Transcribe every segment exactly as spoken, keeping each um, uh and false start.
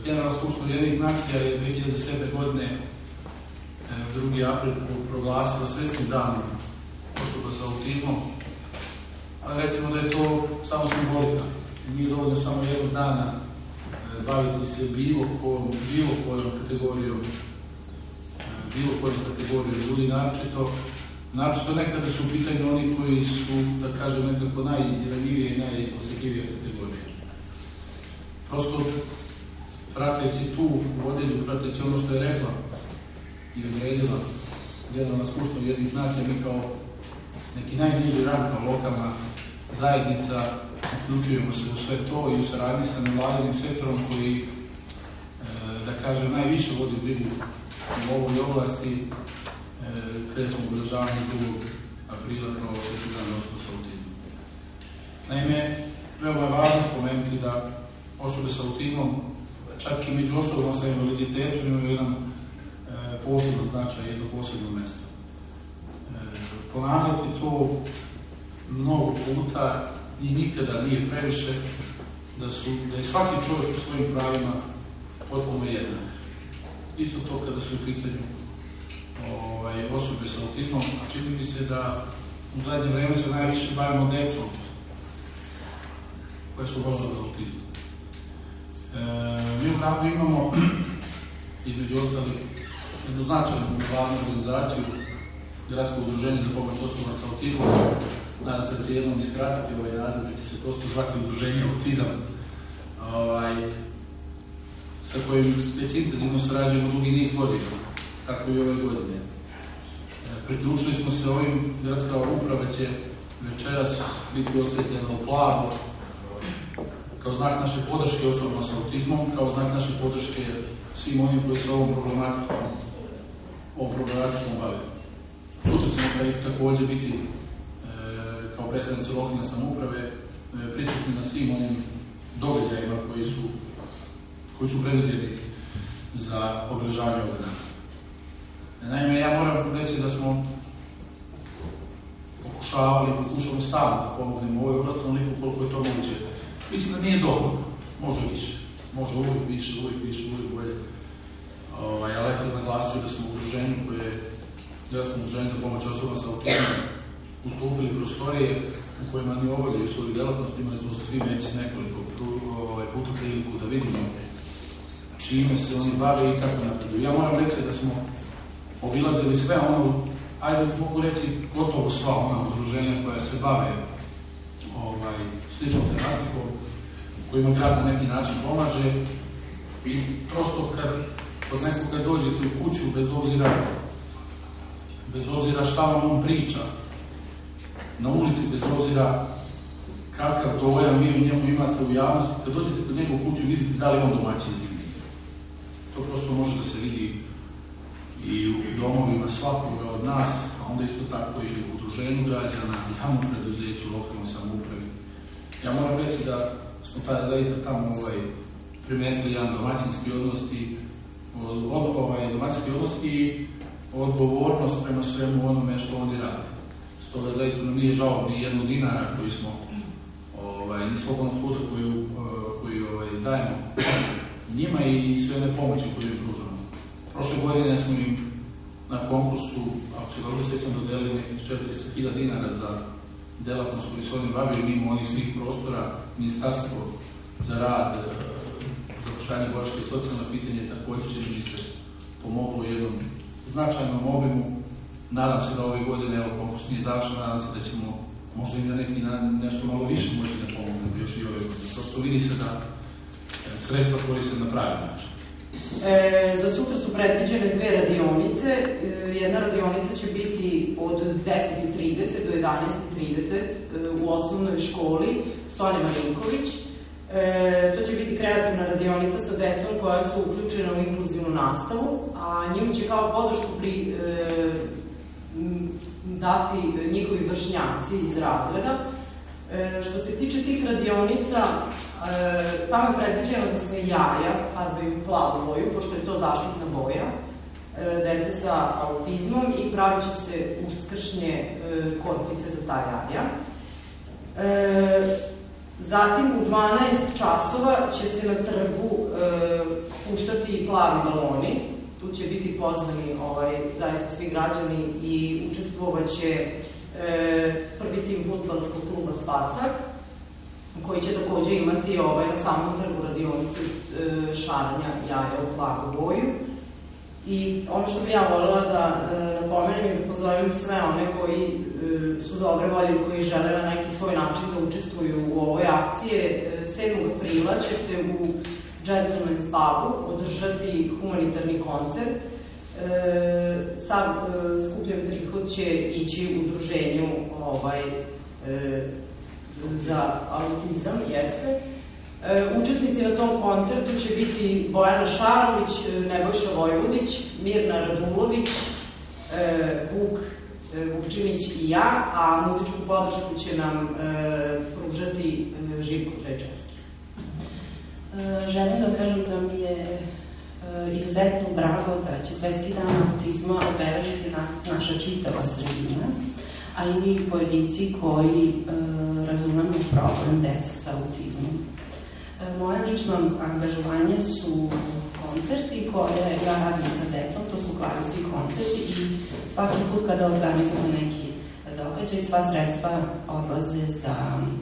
Generalna skupština Ujedinjenih nacija je dve hiljade sedme godine drugi april proglasila svetskim danom osoba sa autizmom, ali recimo da je to samo simbolika. Nije dovoljno samo jednog dana baviti se bilo kojom, bilo kojom kategorijom, bilo kojom kategorijom ljudi, naročito, naročito nekada su u pitanju oni koji su, da kažem, nekako najranjivije i najosjetljivije kategorije. Prosto, prateći tu vodilju, prateći ono što je rekla i odredila Generalna skupština Ujedinjenih nacija, mi kao neki najniži rang, kao lokalna zajednica, uključujemo se u sve to i u saradnji sa nevladinim sektorom koji, da kažem, najviše vodi brigu u ovoj oblasti, krećemo obeležavanje drugog aprila kao svjetski dan osoba sa autizmom. Naime, veoma je važno spomenuti da osobe sa autizmom, čak i među osobama sa invaliditetom, imaju jedan posebno značaj, jedno posebno mesto. Ponavljati to mnogo puta i nikada nije previše, da, su, da je svaki čovjek u svojim pravima potpuno jednak. Isto to kada su u pitanju ovaj, osobe sa autizmom, a čini mi se da u zadnje vreme se najviše bavimo decom koje su bolele od autizma. E, mi u gradu imamo, između ostalih, jednu značajnu glavnu organizaciju, Gradsko udruženje za pomoć osoba sa autizmom. Nadam se da će jednom iskratiti ovaj naziv, da će se prosto zvati udruženje autizam, ovaj, sa kojim već intenzivno sarađujemo dugi niz godina, tako i ove godine. E, priključili smo se ovim, gradska uprava će večeras biti osvetljena u plavu, kao znak naše podrške osobama sa autizmom, kao znak naše podrške svim onim koji se ovom problematikom, ovom problematikom bave. Sutra ćemo također biti e, kao predstavnici lokalne samouprave e, prisutni na svim onim događajima koji su, koji su predviđeni za obeležavanje ovog dana. Naime, ja moram reći da smo pokušavali, pokušali stalno da pomognemo u ovoj oblasti, onoliko koliko je to moguće. Mislim da nije dovoljno, može više, može uvijek više, uvijek više, uvijek bolje. Ovaj, ali eto naglasio da smo u udruženju koje je Gradsko udruženje za pomoć osoba sa autizmom ustupili prostorije u kojima oni obavljaju svoju djelatnost. Imali smo svi već nekoliko ovaj, puta priliku da vidimo čime se oni bave i kako napreduju. Ja moram reći da smo obilazili sve ono, ajde mogu reći gotovo sva ona udruženja koja se bave ovaj, sličnom tematikom, kojima grad na neki način pomaže i prosto kad od nekog kad dođete u kuću, bez obzira bez obzira šta vam on priča na ulici, bez obzira kakav dojam vi u njemu imate u javnosti, kad dođete kod njega u kuću vidite da li on domaćin ili nije. To prosto može da se vidi i u domovima svakoga od nas, a onda isto tako i u udruženju građana, javnom preduzeću, lokalnoj samoupravi. Ja moram reći da smo tada zaista tamo ovaj, primetili jedan domaćinski odnos i od, ovaj, domaćinski odnos i odgovornost prema svemu onome što oni rade. Stoga zaista nam nije žao ni jednog dinara koji smo, ovaj, ni svog onog puta koju, koju ovaj, dajemo njima i sve one pomoći koju im pružamo. Prošle godine smo im na konkursu, ako se dobro sjećam, dodelili nekih četiristo hiljada dinara za delatnost koju se oni bavili mimo onih svih prostora. Ministarstvo za rad, zapošljavanje, boračka i socijalna pitanje također će mi se pomoglo u jednom značajnom obimu. Nadam se da ove godine, evo konkurs nije završen, nadam se da ćemo možda i na neki na nešto malo više moći da pomognemo još i ove godine. Prosto vidi se da sredstva koriste na pravi način. E, za sutra su predviđene dve radionice. E, jedna radionica će biti od deset i trideset do jedanaest i trideset e, u osnovnoj školi Sonja Marinković. E, to će biti kreativna radionica sa decom koja su uključena u inkluzivnu nastavu, a njima će kao podršku pri, e, dati njihovi vršnjaci iz razreda. E, što se tiče tih radionica, e, tamo je predviđeno da se jaja farbaju plavu boju, pošto je to zaštitna boja e, dece sa autizmom i pravit će se uskršnje e, korpice za ta jaja. E, zatim u dvanaest časova će se na trgu e, puštati plavi baloni. Tu će biti pozvani ovaj, zaista svi građani i učestvovaće e, prvi tim fudbalskog kluba Spartak, koji će takođe imati ovaj, na samom trgu radionicu e, šaranja jaja u plavu boju. I ono što bi ja voljela da e, napomenem i da pozovem sve one koji e, su dobre volje i koji žele na neki svoj način da učestvuju u ovoj akcije. E, sedmog aprila će se u Gentleman's Pubu održati humanitarni koncert. E, sav e, skupljen prihod će ići u udruženju ovaj, e, za autizam, jeste. E, učesnici na tom koncertu će biti Bojana Šarović, Nebojša Vojvodić, Mirna Radulović, e, Vuk e, Vukčinić i ja, a muzičku podršku će nam e, pružati e, Živko Trečevski. E, želim da kažem da mi je e, izuzetno drago da će Svetski dan autizma obeležiti na, naša čitava sredina, a i mi pojedinci koji e, razumemo problem dece sa autizmom. E, moje lično angažovanje su koncerti koje ja radim sa decom, to su klavirski koncerti i svaki put kada organizujemo neki događaj, sva sredstva odlaze za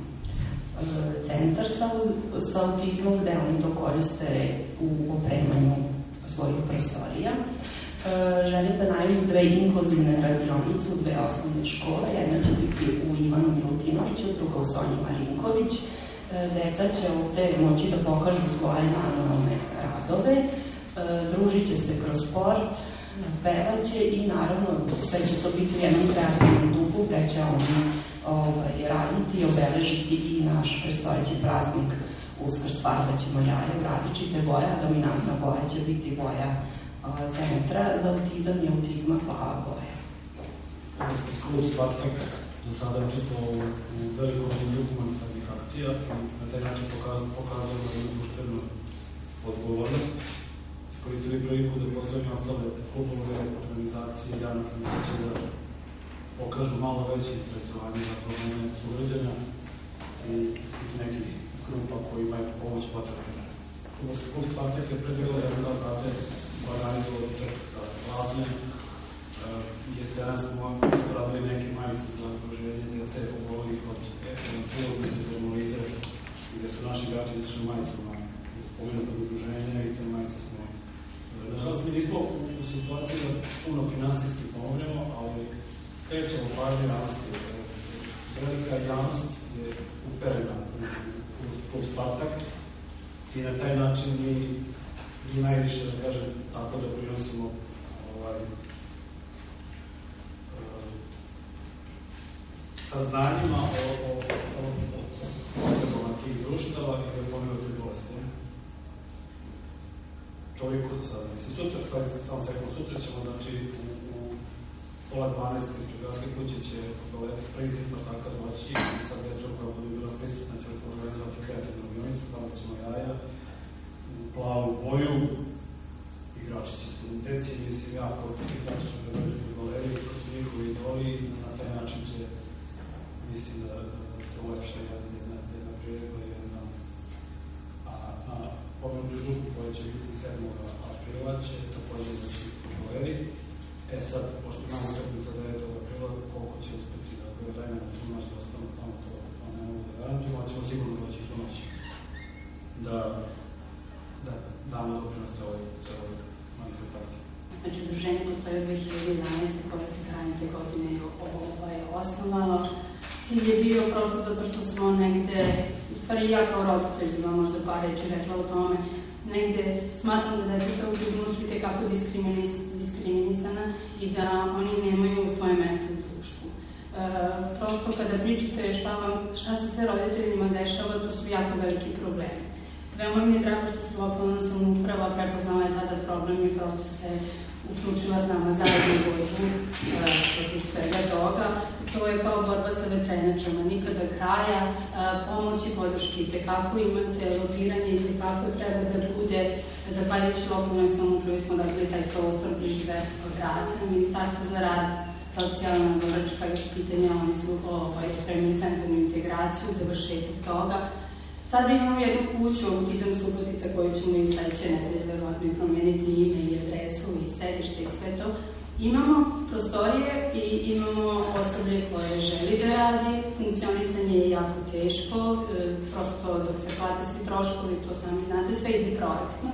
e, centar sa, sa autizmom gde oni to koriste u opremanju svojih prostorija. E, želim da najavim dve inkluzivne radionice u dve osnovne škole. Jedna će biti u Ivanu Milutinoviću, druga u Sonji Marinković. E, deca će ovde moći da pokažu svoje manualne radove, e, družit će se kroz sport, pevaće i naravno da će to biti u jednom kreativnom duhu gde će oni ovaj, raditi i obeležiti i naš predstojeći praznik Uskrs. Farbaćemo jaje u različite boje, a dominantna boja će biti boja Centra za autizam i autizma plava boja. Fudbalski klub Spartak do sada učestvovao u velikom nizu humanitarnih akcija i na taj način pokazujemo jednu društvenu odgovornost. Iskoristili priliku da pozovem ostale klubove, organizacije, javne organizacije da pokažu malo veće interesovanje za probleme sugrađana i nekih grupa koji imaju pomoć potrebne. Fudbalski klub Spartak je pre dve godine da znate organizovali čak glavne, gdje se danas smo radili neke majice za okruženje djece obolelih od epilepsije, demolizer, gdje su naši igrači izašli majicama pomenutog udruženja i te majice smo. Nažalost, mi nismo u situaciji da puno finansijski pomognemo, ali skrećemo pažnje javnosti. Velika javnost je uperena u klub Spartak i na taj način mi i najviše, da kažem, tako da prinosimo ovaj, saznanjima o, o, o, o potrebama tih društava i o pomenutoj bolesti. Toliko za sada. Mislim, sutra, sad, samo sekund, sutra ćemo, znači, u, u pola dvanaest ispred Gradske kuće će prvi tip kontakta doći i sa djecom koja bude bila prisutna će organizovati kreativnu radionicu, tamo ćemo jaja, plavu boju, igrači će se intencije, mislim, jako simpatično da dođu u galeriju, to su njihovi idoli i na taj način će, mislim, da se ulepša jedna, jedna priredba, jedna, a, a pomenuti žurku koja će biti sedmog aprila će također znači u galeriji. E sad, pošto imamo utakmica devetog aprila, koliko će uspeti da je vremena tu noć da ostanu tamo, to, to ne mogu da garantujem, ali ćemo sigurno doći tu noć da da damo doprinos celoj manifestaciji. Znači, udruženje postoje od dve hiljade jedanaeste koje se krajem te godine ovaj, osnovalo. Cilj je bio prosto zato što smo negde, u stvari ja kao roditelj ima možda par reći rekla o tome, negde smatram da deca sa autizmom su itekako diskriminis, diskriminisana i da oni nemaju svoje mesto u društvu. E, prosto kada pričate šta, vam, šta se sve roditeljima dešava, to su jako veliki problemi. Veoma mi je drago što se lokalna samouprava prepoznala je tada problem i prosto se uključila s nama zajedno u borbu protiv svega toga. To je kao borba sa vetrenjačama, nikada kraja, pomoć i podrški, itekako imate, lobiranje itekako treba da bude, zahvaljujući lokalnoj samoupravi smo dobili taj prostor bliže od rada, Ministarstvo za rad, socijalna, boračka pitanja, oni su ovaj, spremili senzornu integraciju, završetak toga. Sada imamo jednu kuću, Autizam Subotica, koju ćemo i sledeće nedelje verovatno i promeniti ime i adresu i sedište i sve to. Imamo prostorije i imamo osoblje koje želi da radi, funkcionisanje je jako teško, prosto dok se plate svi troškovi, to sami znate, sve ide projektno.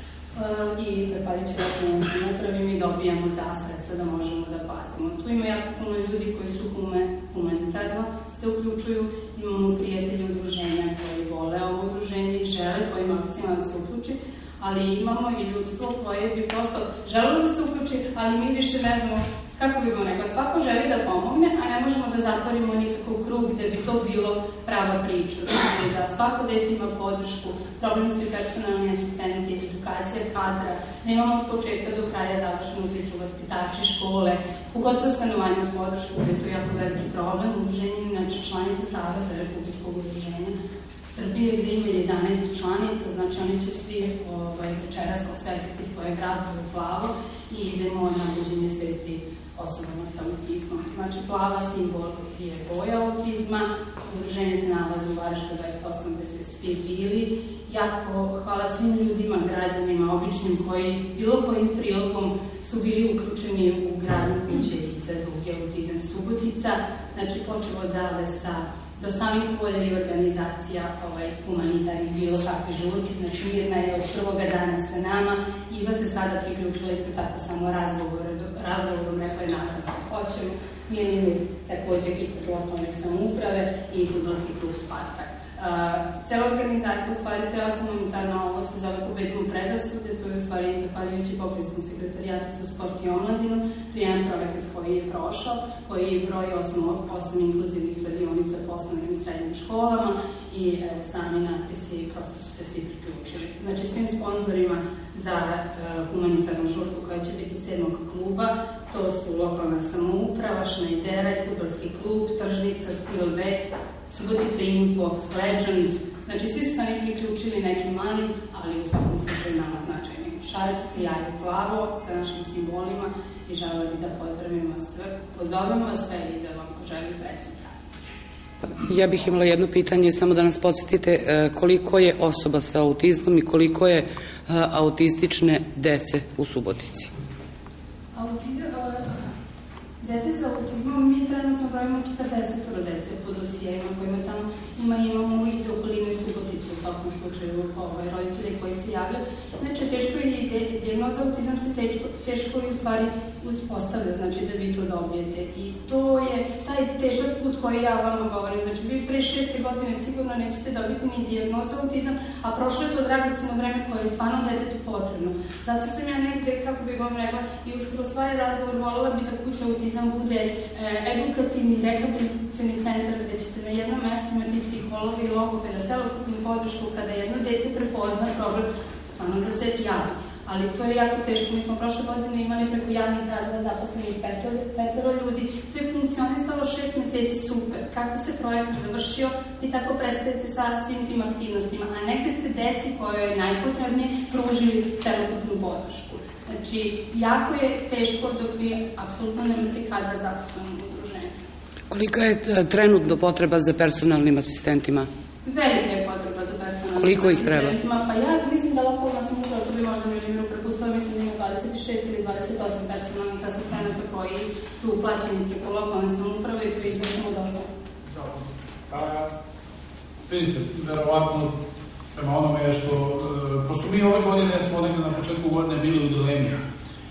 I zahvaljujući lokalnoj samoupravi mi dobijamo ta sredstva da možemo da platimo. Tu ima jako puno ljudi koji su humanitarno se uključuju, imamo prijatelji udruženja koji vole ovo udruženje i žele svojim akcijama da se uključi, ali imamo i ljudstvo koje bi prosto želelo da se uključi, ali mi više ne znamo kako bi vam rekla. Svako želi da pomogne, a ne možemo da zatvorimo nikakav krug gde bi to bilo prava priča. Znači da svako dete ima podršku, problem su i personalni asistenti, edukacija kadra, nemamo od početka do kraja završenu priču vaspitači škole, pogotovo stanovanje uz podršku, gde je to jako veliki problem. Udruženje je inače članica Saveza Republičkog udruženja Srbije, gde ima jedanaest članica, znači oni će svi ovaj, večeras osvetliti svoje gradove u plavo i idemo na buđenje svesti osobama sa autizmom. Znači, plava simbol je boja autizma, udruženje se nalazi u Vareškoj dvadeset osam gde ste svi bili. Jako hvala svim ljudima, građanima, običnim koji bilo kojim prilogom su bili uključeni u gradnju kuće i za druge Autizam Subotica. Znači, počeo od zavesa do samih polja i organizacija ovaj, humanitarnih bilo kakve žurke. Znači, Mirna je od prvoga dana sa nama. Iva se sada priključila isto tako samo razgovorom, razgovorom rekla je nazad kako hoćemo. Milinu takođe ispred lokalne samouprave i fudbalski klub Spartak. Uh, cela organizacija, u stvari cela humanitarna ovo se zove Pobedimo predrasude, to je u stvari zahvaljujući pokrajinskom sekretarijatu za sport i omladinu. To je jedan projekat koji je prošao, koji broji osam inkluzivnih radionica po osnovnim i srednjim školama i evo, sami natpisi, prosto su se svi priključili. Znači svim sponzorima za uh, humanitarnu žurku koja će biti sedmog kluba, to su lokalna samouprava, Šnajderaj, fudbalski klub, Tržnica, Stil B, Subotica Info, Legend, znači svi su se oni priključili nekim malim, ali u svakom slučaju nama značajnim. Šalit će se jaje plavo sa našim simbolima i žele bi da pozdravimo sve, pozovemo vas sve i da vam poželim srećan praznik. Ja bih imala jedno pitanje, samo da nas podsjetite koliko je osoba sa autizmom i koliko je autistične dece u Subotici? Dece sa autizmom mi trenutno brojimo četrdeset dece po dosijema kojima tamo ima, imamo iz okoline Subotice u svakom slučaju ovaj, roditelji koji se javljaju. Znači, teško je i dijagnoza autizam se teško, teško i u stvari uspostavlja, znači da vi to dobijete. I to je taj težak put koji ja vama govorim. Znači, vi pre šeste godine sigurno nećete dobiti ni dijagnozu autizam, a prošlo je to dragoceno vreme koje je stvarno detetu potrebno. Zato sam ja negde, kako bih vam rekla, i uskoro svoj razgovor volila bi da kuća autizam bude e, edukativni, rehabilitacioni centar gde ćete na jednom mestu imati psihologa i logopeda, celokupnu podršku kada jedno dete prepozna problem, stvarno da se javi. Ali to je jako teško. Mi smo prošle godine imali preko javnih radova zaposlenih petoro, petoro ljudi. To je funkcionisalo šest meseci super. Kako se projekat završio i tako prestajete sa svim tim aktivnostima. A negde ste deci koje je najpotrebnije pružili celokupnu podršku. Znači, jako je teško dok vi apsolutno nemate kadra zaposlenog udruženja. Kolika je trenutno potreba za personalnim asistentima? Velika je potreba za personalnim Koliko ih treba? asistentima. Pa ja mislim da lokalna samouprava, to bi možda Milimeru prepustila, mislim da ima dvadeset šest ili dvadeset osam personalnih asistenata koji su uplaćeni preko lokalne samouprave i koji izvršimo dosta. Pa, vidite, verovatno prema onome je što, e, prosto mi ove godine smo nekada na početku godine bili u dilemi. E,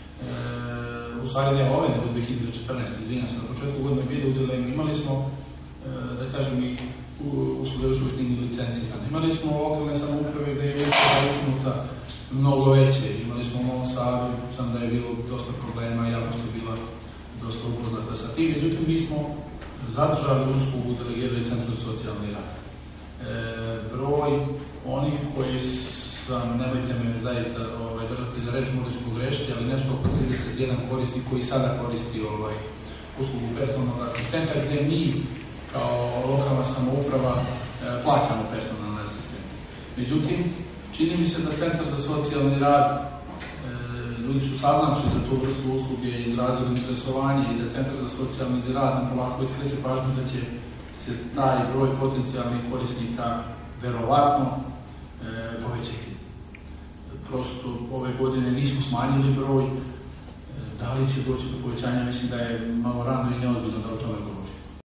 u stvari ne ove, nego dve hiljade četrnaeste. izvinjam se, na početku godine bili u dilemi. Imali smo, e, da kažem, i usluge još uvijek nije licencirane. Imali smo lokalne samouprave gde je uslova ukinuta mnogo veće. Imali smo u Novom Sadu, sam da je bilo dosta problema i javnost je bila dosta upoznata sa tim. Međutim, mi smo zadržali uslugu delegirali Centru za socijalni rad. E, broj onih koji sam, nemojte me zaista ovaj, držati za reč, možda ću pogrešiti, ali nešto oko trideset jedan korisnik koji sada koristi ovaj, uslugu personalnog asistenta, gde mi kao lokalna samouprava e, plaćamo personalne asistente. Međutim, čini mi se da Centar za socijalni rad, e, ljudi su saznavši za tu vrstu usluge i izrazili interesovanje i da Centar za socijalni rad nam polako iskreće pažnju da će se taj broj potencijalnih korisnika verovatno e, povećati. Prosto ove godine nismo smanjili broj, e, da li će doći do povećanja, mislim da je malo rano i neozbiljno da o tome govorimo.